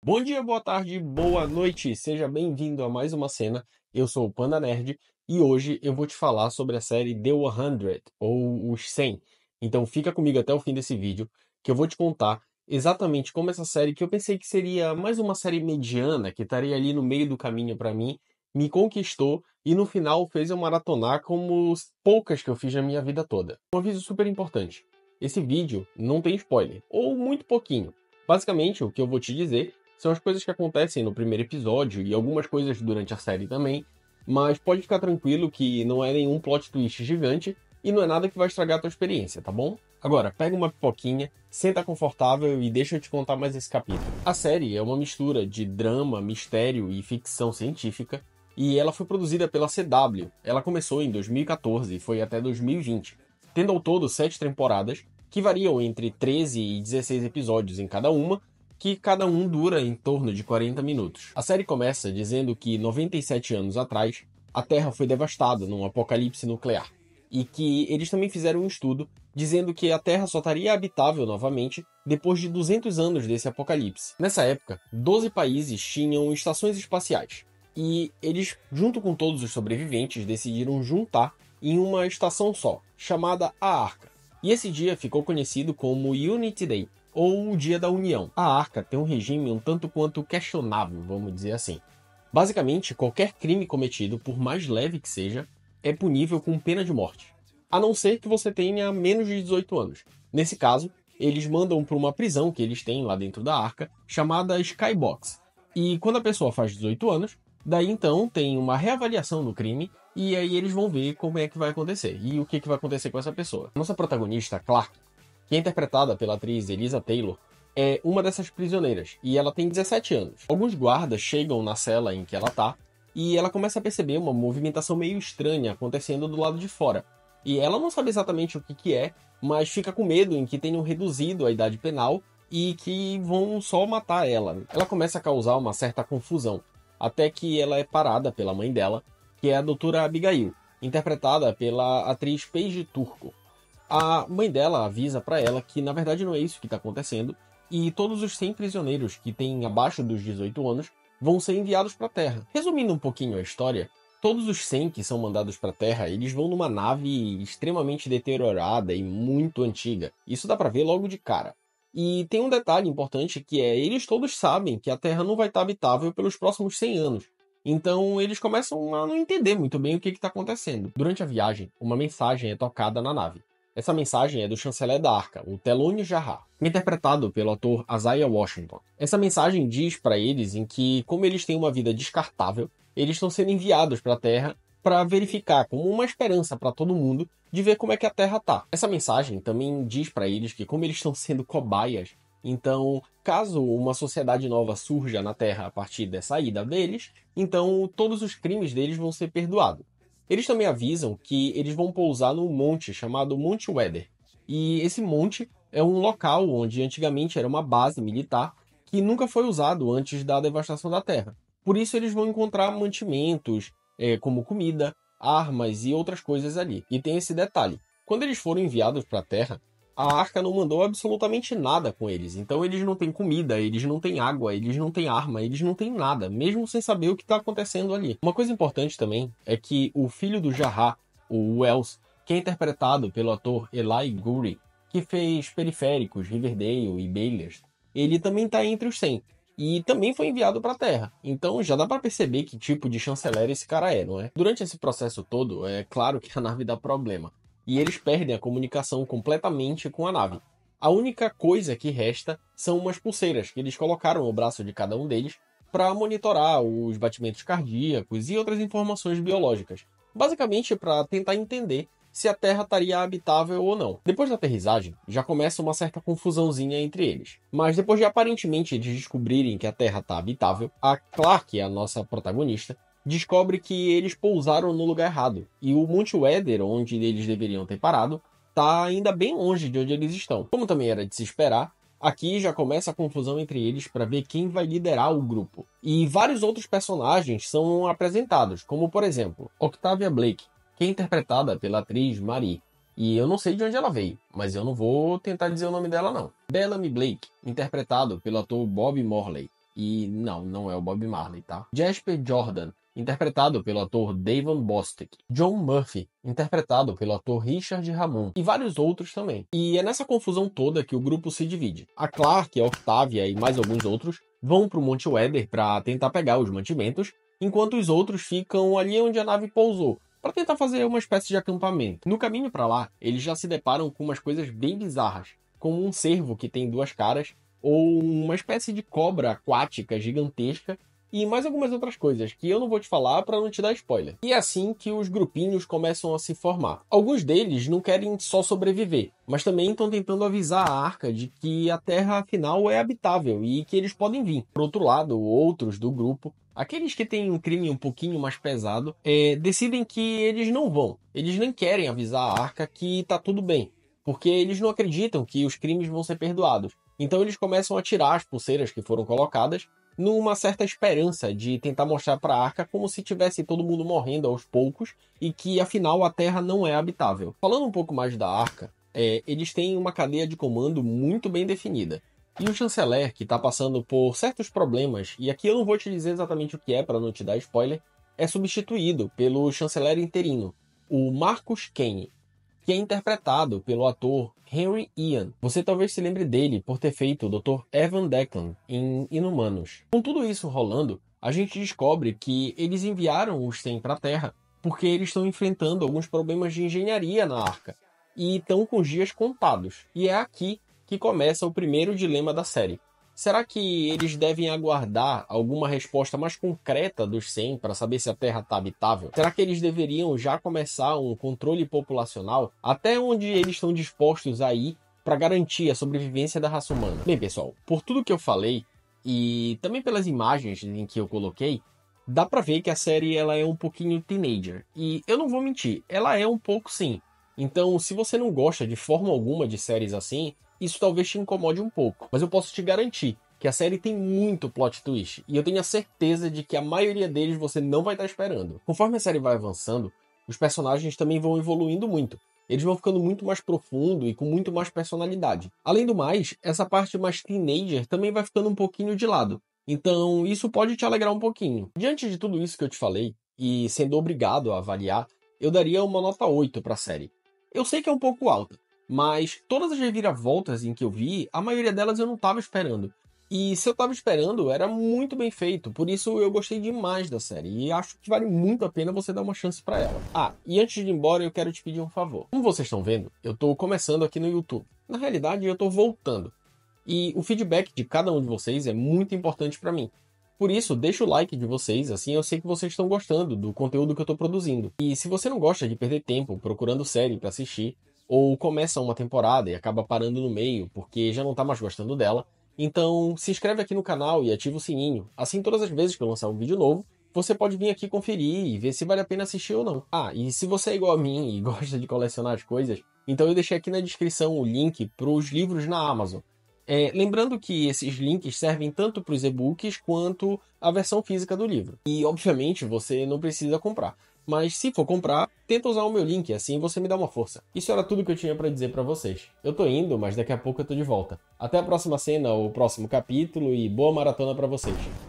Bom dia, boa tarde, boa noite, seja bem-vindo a mais uma cena. Eu sou o Panda Nerd e hoje eu vou te falar sobre a série The 100, ou Os 100. Então fica comigo até o fim desse vídeo, que eu vou te contar exatamente como essa série, que eu pensei que seria mais uma série mediana, que estaria ali no meio do caminho pra mim, me conquistou e no final fez eu maratonar como poucas que eu fiz na minha vida toda. Um aviso super importante: esse vídeo não tem spoiler, ou muito pouquinho. Basicamente, o que eu vou te dizer são as coisas que acontecem no primeiro episódio e algumas coisas durante a série também, mas pode ficar tranquilo que não é nenhum plot twist gigante e não é nada que vai estragar a tua experiência, tá bom? Agora, pega uma pipoquinha, senta confortável e deixa eu te contar mais esse capítulo. A série é uma mistura de drama, mistério e ficção científica e ela foi produzida pela CW. Ela começou em 2014 e foi até 2020, tendo ao todo 7 temporadas, que variam entre 13 e 16 episódios em cada uma, que cada um dura em torno de 40 minutos. A série começa dizendo que 97 anos atrás, a Terra foi devastada num apocalipse nuclear, e que eles também fizeram um estudo dizendo que a Terra só estaria habitável novamente depois de 200 anos desse apocalipse. Nessa época, 12 países tinham estações espaciais, e eles, junto com todos os sobreviventes, decidiram juntar em uma estação só, chamada a Arca. E esse dia ficou conhecido como Unity Day, ou o Dia da União. A Arca tem um regime um tanto quanto questionável, vamos dizer assim. Basicamente, qualquer crime cometido, por mais leve que seja, é punível com pena de morte, a não ser que você tenha menos de 18 anos. Nesse caso, eles mandam para uma prisão que eles têm lá dentro da Arca, chamada Skybox. E quando a pessoa faz 18 anos, daí então tem uma reavaliação no crime, e aí eles vão ver como é que vai acontecer, e o que vai acontecer com essa pessoa. Nossa protagonista, Clark, que é interpretada pela atriz Elisa Taylor, é uma dessas prisioneiras, e ela tem 17 anos. Alguns guardas chegam na cela em que ela tá, e ela começa a perceber uma movimentação meio estranha acontecendo do lado de fora. E ela não sabe exatamente o que é, mas fica com medo em que tenham reduzido a idade penal e que vão só matar ela. Ela começa a causar uma certa confusão, até que ela é parada pela mãe dela, que é a doutora Abigail, interpretada pela atriz Paige Turco. A mãe dela avisa pra ela que na verdade não é isso que está acontecendo, e todos os 100 prisioneiros que têm abaixo dos 18 anos vão ser enviados para a Terra. Resumindo um pouquinho a história, todos os 100 que são mandados para a Terra, eles vão numa nave extremamente deteriorada e muito antiga. Isso dá pra ver logo de cara. E tem um detalhe importante, que é, eles todos sabem que a Terra não vai estar habitável pelos próximos 100 anos. Então eles começam a não entender muito bem o que está acontecendo. Durante a viagem, uma mensagem é tocada na nave. Essa mensagem é do chanceler da Arca, o Thelonious Jarrah, interpretado pelo ator Isaiah Washington. Essa mensagem diz para eles em que, como eles têm uma vida descartável, eles estão sendo enviados para a Terra para verificar, como uma esperança para todo mundo, de ver como é que a Terra tá. Essa mensagem também diz para eles que, como eles estão sendo cobaias, então, caso uma sociedade nova surja na Terra a partir dessa ida deles, então todos os crimes deles vão ser perdoados. Eles também avisam que eles vão pousar num monte chamado Monte Weather. E esse monte é um local onde antigamente era uma base militar que nunca foi usado antes da devastação da Terra. Por isso eles vão encontrar mantimentos, como comida, armas e outras coisas ali. E tem esse detalhe: quando eles foram enviados para a Terra, a Arca não mandou absolutamente nada com eles. Então eles não têm comida, eles não têm água, eles não têm arma, eles não têm nada, mesmo sem saber o que está acontecendo ali. Uma coisa importante também é que o filho do Jarrah, o Wells, que é interpretado pelo ator Eli Goury, que fez Periféricos, Riverdale e Baylor, ele também está entre os 100. E também foi enviado para a Terra. Então já dá para perceber que tipo de chanceler esse cara é, não é? Durante esse processo todo, é claro que a nave dá problema. E eles perdem a comunicação completamente com a nave. A única coisa que resta são umas pulseiras que eles colocaram no braço de cada um deles para monitorar os batimentos cardíacos e outras informações biológicas. Basicamente para tentar entender se a Terra estaria habitável ou não. Depois da aterrissagem, já começa uma certa confusãozinha entre eles. Mas depois de aparentemente eles descobrirem que a Terra está habitável, a Clark, a nossa protagonista, descobre que eles pousaram no lugar errado. E o Monte Weather, onde eles deveriam ter parado, está ainda bem longe de onde eles estão. Como também era de se esperar, aqui já começa a confusão entre eles para ver quem vai liderar o grupo. E vários outros personagens são apresentados, como por exemplo, Octavia Blake, que é interpretada pela atriz Marie. E eu não sei de onde ela veio, mas eu não vou tentar dizer o nome dela não. Bellamy Blake, interpretado pelo ator Bob Morley. E não é o Bob Marley, tá? Jasper Jordan, interpretado pelo ator Davon Bostic. John Murphy, interpretado pelo ator Richard Ramon. E vários outros também. E é nessa confusão toda que o grupo se divide. A Clark, a Octavia e mais alguns outros vão para o Monte Weather para tentar pegar os mantimentos, enquanto os outros ficam ali onde a nave pousou, para tentar fazer uma espécie de acampamento. No caminho para lá, eles já se deparam com umas coisas bem bizarras, como um cervo que tem duas caras, ou uma espécie de cobra aquática gigantesca, e mais algumas outras coisas que eu não vou te falar para não te dar spoiler. E é assim que os grupinhos começam a se formar. Alguns deles não querem só sobreviver, mas também estão tentando avisar a Arca de que a Terra afinal é habitável e que eles podem vir. Por outro lado, outros do grupo, aqueles que têm um crime um pouquinho mais pesado, decidem que eles não vão. Eles nem querem avisar a Arca que tá tudo bem, porque eles não acreditam que os crimes vão ser perdoados. Então eles começam a tirar as pulseiras que foram colocadas, numa certa esperança de tentar mostrar para a Arca como se tivesse todo mundo morrendo aos poucos e que afinal a Terra não é habitável. Falando um pouco mais da Arca, eles têm uma cadeia de comando muito bem definida. E o chanceler, que está passando por certos problemas, e aqui eu não vou te dizer exatamente o que é para não te dar spoiler, é substituído pelo chanceler interino, o Marcus Kane, que é interpretado pelo ator Henry Ian. Você talvez se lembre dele por ter feito o Dr. Evan Declan em Inumanos. Com tudo isso rolando, a gente descobre que eles enviaram os 100 para a Terra porque eles estão enfrentando alguns problemas de engenharia na Arca e estão com os dias contados. E é aqui que começa o primeiro dilema da série. Será que eles devem aguardar alguma resposta mais concreta dos 100 para saber se a Terra está habitável? Será que eles deveriam já começar um controle populacional? Até onde eles estão dispostos a ir para garantir a sobrevivência da raça humana? Bem, pessoal, por tudo que eu falei e também pelas imagens em que eu coloquei, dá para ver que a série ela é um pouquinho teenager. E eu não vou mentir, ela é um pouco sim. Então, se você não gosta de forma alguma de séries assim, isso talvez te incomode um pouco. Mas eu posso te garantir que a série tem muito plot twist. E eu tenho a certeza de que a maioria deles você não vai estar esperando. Conforme a série vai avançando, os personagens também vão evoluindo muito. Eles vão ficando muito mais profundo e com muito mais personalidade. Além do mais, essa parte mais teenager também vai ficando um pouquinho de lado. Então, isso pode te alegrar um pouquinho. Diante de tudo isso que eu te falei, e sendo obrigado a avaliar, eu daria uma nota 8 para a série. Eu sei que é um pouco alta, mas todas as reviravoltas em que eu vi, a maioria delas eu não estava esperando. E se eu estava esperando, era muito bem feito. Por isso eu gostei demais da série. E acho que vale muito a pena você dar uma chance para ela. Ah, e antes de ir embora, eu quero te pedir um favor. Como vocês estão vendo, eu estou começando aqui no YouTube. Na realidade, eu estou voltando. E o feedback de cada um de vocês é muito importante para mim. Por isso, deixa o like de vocês, assim eu sei que vocês estão gostando do conteúdo que eu estou produzindo. E se você não gosta de perder tempo procurando série para assistir, ou começa uma temporada e acaba parando no meio porque já não tá mais gostando dela, então se inscreve aqui no canal e ativa o sininho. Assim, todas as vezes que eu lançar um vídeo novo, você pode vir aqui conferir e ver se vale a pena assistir ou não. Ah, e se você é igual a mim e gosta de colecionar as coisas, então eu deixei aqui na descrição o link para os livros na Amazon. Lembrando que esses links servem tanto para os e-books quanto a versão física do livro. E, obviamente, você não precisa comprar. Mas se for comprar, tenta usar o meu link, assim você me dá uma força. Isso era tudo que eu tinha para dizer para vocês. Eu tô indo, mas daqui a pouco eu tô de volta. Até a próxima cena ou próximo capítulo e boa maratona para vocês.